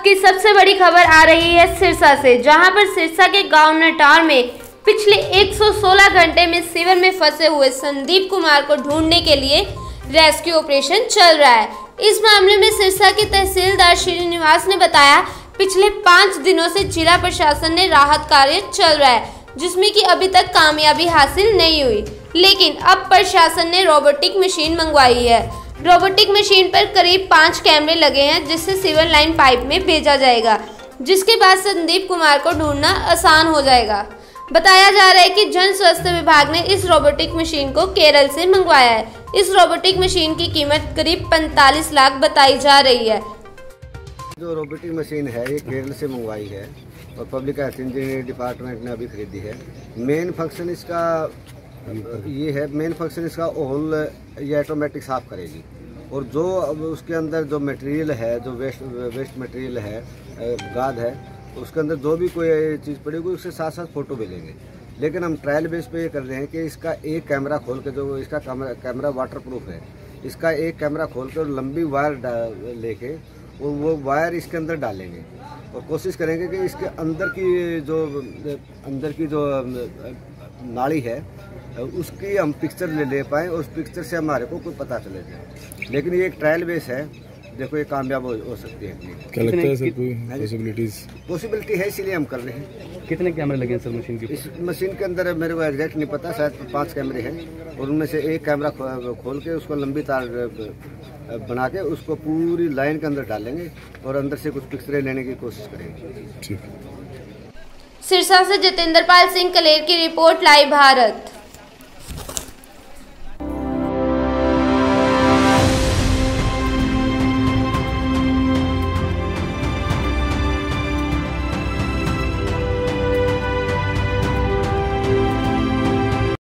की सबसे बड़ी खबर आ रही है सिरसा से, जहां पर सिरसा के गांव नटार में पिछले 116 घंटे में सीवर में फंसे हुए संदीप कुमार को ढूंढने के लिए रेस्क्यू ऑपरेशन चल रहा है। इस मामले में सिरसा के तहसीलदार श्रीनिवास ने बताया, पिछले 5 दिनों से जिला प्रशासन ने राहत कार्य चल रहा है, जिसमें कि अभी तक कामयाबी हासिल नहीं हुई, लेकिन अब प्रशासन ने रोबोटिक मशीन मंगवाई है। रोबोटिक मशीन पर करीब 5 कैमरे लगे हैं, जिससे सीवर लाइन पाइप में भेजा जाएगा, जिसके बाद संदीप कुमार को ढूंढना आसान हो जाएगा। बताया जा रहा है कि जन स्वास्थ्य विभाग ने इस रोबोटिक मशीन को केरल से मंगवाया है। इस रोबोटिक मशीन की कीमत करीब 45 लाख बताई जा रही है। जो रोबोटिक मशीन है ये केरल से मंगवाई है और पब्लिक हेल्थ इंजीनियरिंग डिपार्टमेंट ने अभी खरीदी है। मेन फंक्शन इसका ये है, मेन फंक्शन इसका होल ये ऑटोमेटिक साफ करेगी और जो उसके अंदर जो मटेरियल है, जो वेस्ट मटेरियल है, गाद है, उसके अंदर जो भी कोई चीज़ पड़ेगी उसके साथ साथ फ़ोटो भी लेंगे। लेकिन हम ट्रायल बेस पे ये कर रहे हैं कि इसका एक कैमरा खोल के, जो इसका कैमरा वाटर प्रूफ है, इसका एक कैमरा खोल के और लंबी वायर लेके वो वायर इसके अंदर डालेंगे और कोशिश करेंगे कि इसके अंदर की जो नाली है उसकी हम पिक्चर ले पाएँ और उस पिक्चर से हमारे को कोई पता चले जाए। लेकिन ये एक ट्रायल बेस है, देखो ये कामयाब हो सकती है। क्या लगता है सर, कोई पॉसिबिलिटी है, इसीलिए हम कर रहे हैं। कितने कैमरे लगे हैं सर मशीन के? इस मशीन के अंदर मेरे को एग्जैक्ट नहीं पता, शायद 5 कैमरे हैं और उनमें से एक कैमरा खोल के उसको लंबी तार बना के उसको पूरी लाइन के अंदर डालेंगे और अंदर से कुछ पिक्चरें लेने की कोशिश करेंगे। सिरसा से जितेंद्र पाल सिंह कलेर की रिपोर्ट, लाइव भारत।